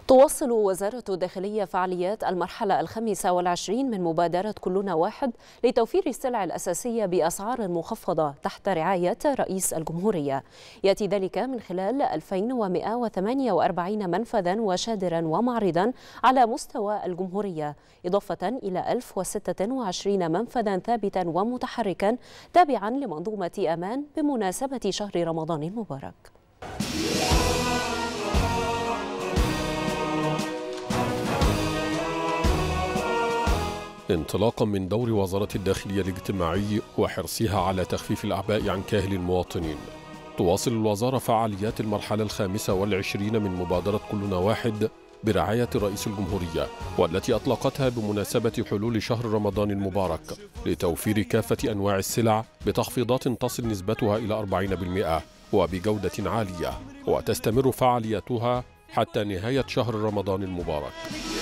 تواصل وزارة الداخلية فعاليات المرحلة الخامسة والعشرين من مبادرة كلنا واحد لتوفير السلع الأساسية بأسعار مخفضة تحت رعاية رئيس الجمهورية. يأتي ذلك من خلال 2148 منفذا وشادرا ومعرضا على مستوى الجمهورية، إضافة إلى 1026 منفذا ثابتا ومتحركا تابعا لمنظومة أمان بمناسبة شهر رمضان المبارك. انطلاقا من دور وزارة الداخلية الاجتماعي وحرصها على تخفيف الأعباء عن كاهل المواطنين، تواصل الوزارة فعاليات المرحلة الخامسة والعشرين من مبادرة كلنا واحد برعاية رئيس الجمهورية، والتي أطلقتها بمناسبة حلول شهر رمضان المبارك لتوفير كافة أنواع السلع بتخفيضات تصل نسبتها إلى 40% وبجودة عالية، وتستمر فعالياتها حتى نهاية شهر رمضان المبارك.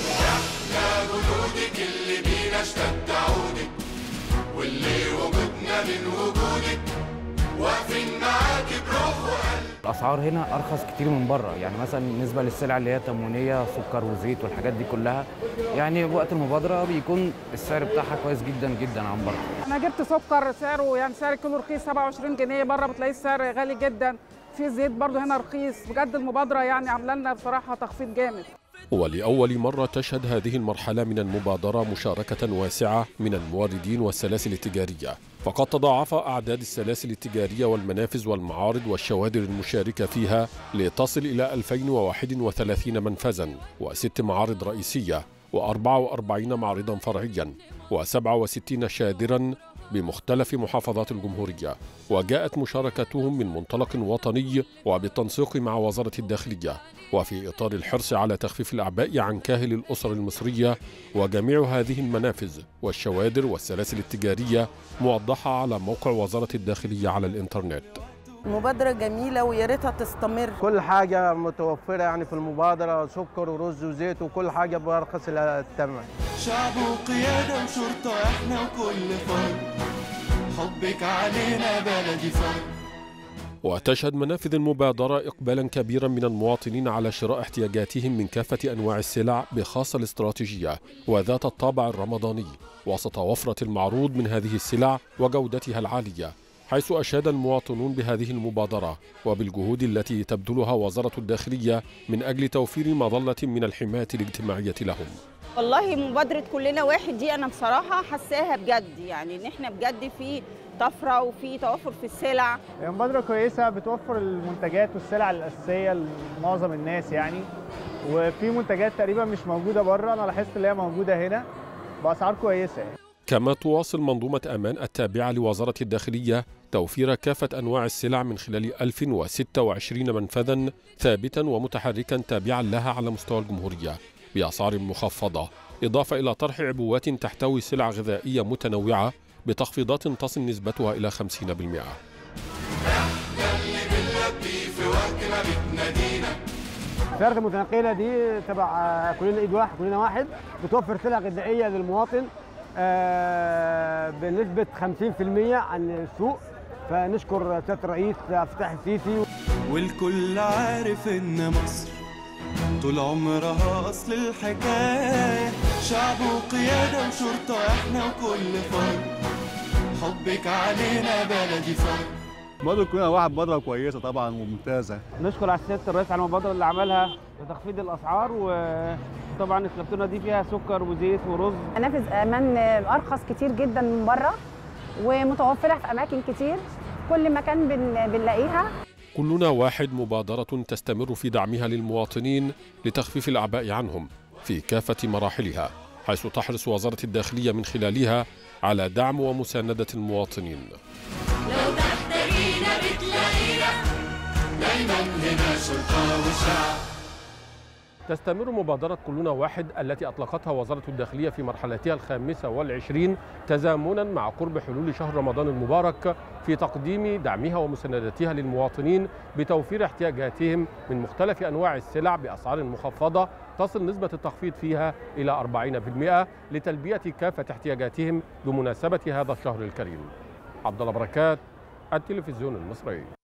اشتد عودك واللي وجودنا من وجودك واقفين معاك بروح وقلب. الاسعار هنا ارخص كتير من بره، يعني مثلا بالنسبه للسلع اللي هي تموينيه، سكر وزيت والحاجات دي كلها، يعني وقت المبادره بيكون السعر بتاعها كويس جدا جدا عن بره. انا جبت سكر سعره يعني سعر الكيلو رخيص 27 جنيه، بره بتلاقيه السعر غالي جدا. في زيت برضه هنا رخيص، بجد المبادره يعني عامله لنا بصراحه تخفيض جامد. ولأول مرة تشهد هذه المرحلة من المبادرة مشاركة واسعة من الموردين والسلاسل التجارية، فقد تضاعف أعداد السلاسل التجارية والمنافذ والمعارض والشوادر المشاركة فيها لتصل إلى 2031 منفذا و6 معارض رئيسية و44 معرضا فرعيا و67 شادرا بمختلف محافظات الجمهورية. وجاءت مشاركتهم من منطلق وطني وبالتنسيق مع وزارة الداخلية، وفي إطار الحرص على تخفيف الأعباء عن كاهل الأسر المصرية. وجميع هذه المنافذ والشوادر والسلاسل التجارية موضحة على موقع وزارة الداخلية على الإنترنت. مبادرة جميلة ويا ريتها تستمر. كل حاجة متوفرة يعني في المبادرة، سكر ورز وزيت وكل حاجة بأرخص الثمن. شعب وقيادة وشرطة احنا وكل فرد، حبك علينا بلدي فرد. وتشهد منافذ المبادرة إقبالا كبيرا من المواطنين على شراء احتياجاتهم من كافة أنواع السلع بخاصة الاستراتيجية وذات الطابع الرمضاني، وسط وفرة المعروض من هذه السلع وجودتها العالية، حيث أشاد المواطنون بهذه المبادرة وبالجهود التي تبذلها وزارة الداخلية من أجل توفير مظلة من الحماية الاجتماعية لهم. والله مبادرة كلنا واحد دي أنا بصراحة حساها بجد، يعني إن إحنا بجد في طفرة وفي توفر في السلع. هي مبادرة كويسة بتوفر المنتجات والسلع الأساسية لمعظم الناس يعني، وفي منتجات تقريبا مش موجودة بره، أنا لاحظت اللي هي موجودة هنا بأسعار كويسة يعني. كما تواصل منظومة أمان التابعة لوزارة الداخلية توفير كافة أنواع السلع من خلال 1026 منفذا ثابتا ومتحركا تابعا لها على مستوى الجمهورية بأسعار مخفضة، إضافة إلى طرح عبوات تحتوي سلع غذائية متنوعة بتخفيضات تصل نسبتها إلى 50%. السيارات المتنقلة دي تبع كلنا ايد واحد كلنا واحد، بتوفر سلع غذائية للمواطن بنسبة 50% عن السوق، فنشكر سيادة الرئيس عبد الفتاح السيسي. والكل عارف إن مصر طول عمرها أصل الحكاية، شعب وقيادة وشرطة احنا وكل فرد، حبك علينا بلدي فرد. مبادرة كلنا واحد مبادرة كويسة طبعا وممتازة. نشكر على سيادة الرئيس على المبادرة اللي عملها لتخفيض الأسعار، وطبعا الكرتونة دي فيها سكر وزيت ورز. منافذ أمان أرخص كتير جدا من بره ومتوفرة في أماكن كتير، كل مكان بنلاقيها. كلنا واحد مبادرة تستمر في دعمها للمواطنين لتخفيف الأعباء عنهم في كافة مراحلها، حيث تحرص وزارة الداخلية من خلالها على دعم ومساندة المواطنين. لو تحتاجينا بتلاقينا، دايما هنا شرطة وشعب. تستمر مبادرة كلنا واحد التي أطلقتها وزارة الداخلية في مرحلتها الخامسة والعشرين تزامنا مع قرب حلول شهر رمضان المبارك في تقديم دعمها ومساندتها للمواطنين بتوفير احتياجاتهم من مختلف أنواع السلع بأسعار مخفضة تصل نسبة التخفيض فيها إلى 40% لتلبية كافة احتياجاتهم بمناسبة هذا الشهر الكريم. عبد الله بركات، التلفزيون المصري.